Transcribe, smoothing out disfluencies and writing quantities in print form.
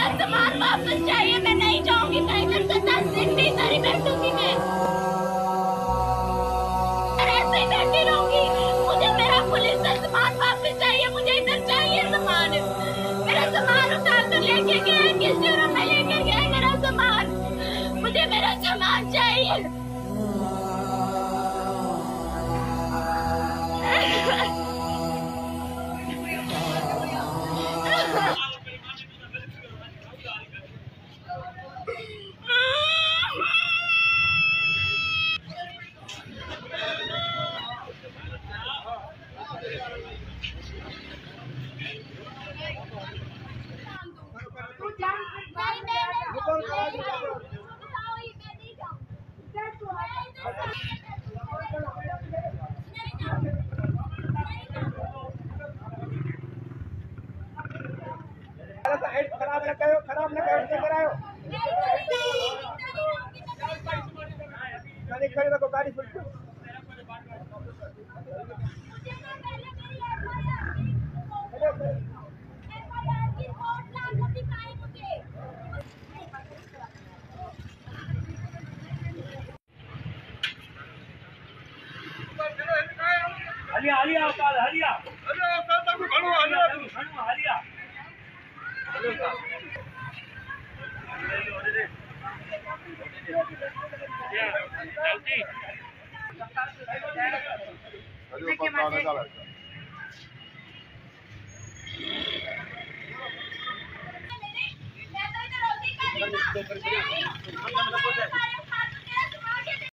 मेरा सामान वापस चाहिए। मैं नहीं जाऊंगी कहीं घर से, 10 दिन भी नहीं बैठूंगी मैं ऐसे ही बैठी रहूंगी। मुझे मेरा पुलिस से सामान वापस चाहिए। मुझे इधर चाहिए सामान। मेरा सामान उठा कर लेके गए, किस जगह में लेकर गए मेरा सामान। मुझे मेरा सामान चाहिए। खराब न करायो गाड़ी हलिया हलिया अवतार हलिया हलिया अवतार तक घणो हलिया घणो हलिया मैं तो इधर